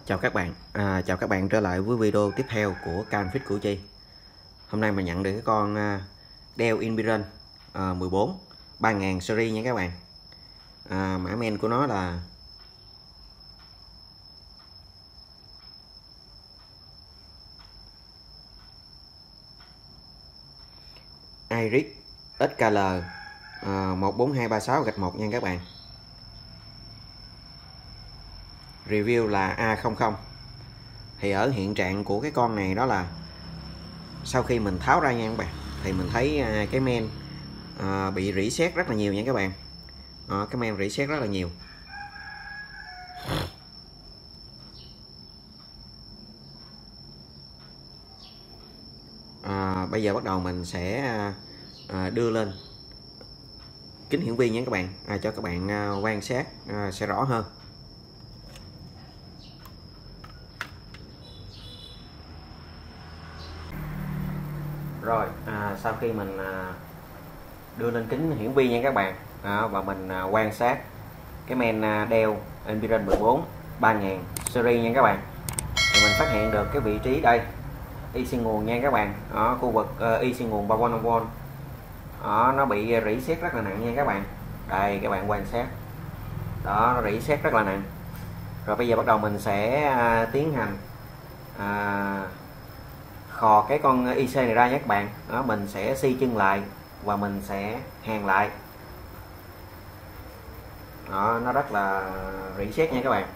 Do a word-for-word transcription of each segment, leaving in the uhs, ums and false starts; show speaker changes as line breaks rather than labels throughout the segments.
Chào các bạn, à, chào các bạn trở lại với video tiếp theo của kênh Fit Củ Chi. Hôm nay mình nhận được cái con uh, Dell Inspiron uh, mười bốn ba nghìn series nha các bạn. À, mã men của nó là Iris ích ca lờ uh, một bốn hai ba sáu gạch một nha các bạn. Review là A không không. Thì ở hiện trạng của cái con này đó là sau khi mình tháo ra nha các bạn, thì mình thấy uh, cái men uh, bị rỉ sét rất là nhiều nha các bạn. Đó, cái men rỉ sét rất là nhiều. À, bây giờ bắt đầu mình sẽ à, đưa lên kính hiển vi nha các bạn, à, cho các bạn à, quan sát à, sẽ rõ hơn. Rồi à, sau khi mình à, đưa lên kính hiển vi nha các bạn, à, và mình à, quan sát cái men à, Dell Inspiron mười bốn ba nghìn series nha các bạn, thì mình phát hiện được cái vị trí đây i xê nguồn nha các bạn. Ở khu vực uh, i xê nguồn ba mươi V đó, nó bị rỉ sét rất là nặng nha các bạn. Đây các bạn quan sát đó, nó rỉ sét rất là nặng. Rồi bây giờ bắt đầu mình sẽ à, tiến hành à, khò cái con i xê này ra nhé các bạn. Đó, mình sẽ xi chân lại và mình sẽ hàn lại. Đó, nó rất là rỉ sét nha các bạn.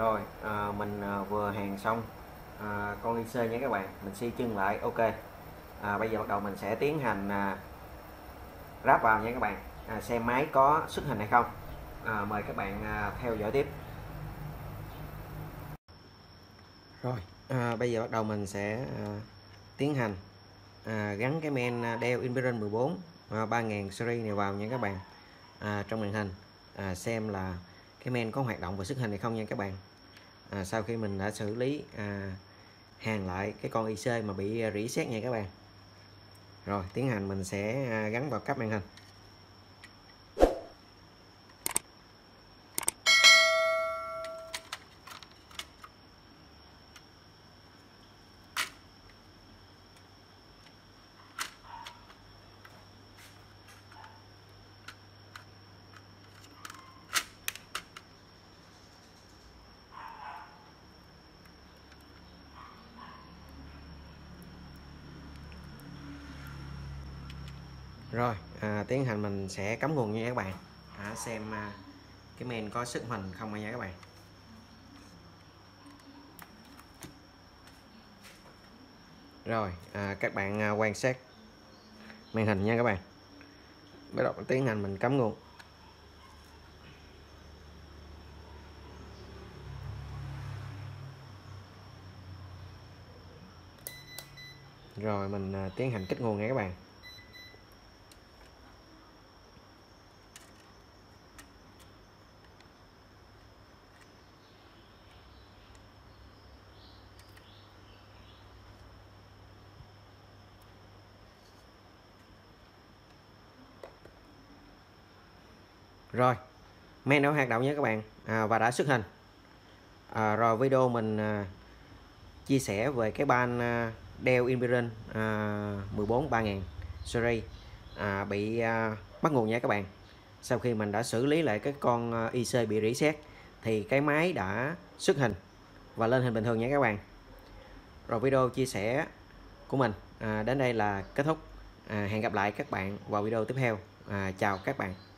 Rồi à, mình à, vừa hàn xong à, con i xê nha các bạn, mình xi chân lại. Ok, à, bây giờ bắt đầu mình sẽ tiến hành à, ráp vào nha các bạn, à, xem máy có xuất hình hay không. À, mời các bạn à, theo dõi tiếp. Rồi à, bây giờ bắt đầu mình sẽ à, tiến hành à, gắn cái men Dell Inspiron mười bốn à, ba nghìn series này vào nha các bạn, à, trong màn hình, à, xem là cái men có hoạt động và xuất hình hay không nha các bạn. À, sau khi mình đã xử lý à, hàn lại cái con i xê mà bị rỉ sét nha các bạn. Rồi tiến hành mình sẽ à, gắn vào cấp màn hình. Rồi à, tiến hành mình sẽ cắm nguồn nha các bạn, à, xem à, cái men có sức hình không nha các bạn. Rồi à, các bạn à, quan sát màn hình nha các bạn. Bắt đầu tiến hành mình cắm nguồn. Rồi mình à, tiến hành kích nguồn nha các bạn. Rồi men đã hoạt động nha các bạn, à, và đã xuất hình. À, rồi video mình à, chia sẻ về cái ban à, Dell Inspiron à, mười bốn ba nghìn series à, bị à, mất nguồn nha các bạn. Sau khi mình đã xử lý lại cái con à, i xê bị rỉ sét thì cái máy đã xuất hình và lên hình bình thường nha các bạn. Rồi video chia sẻ của mình à, đến đây là kết thúc. À, hẹn gặp lại các bạn vào video tiếp theo. À, chào các bạn.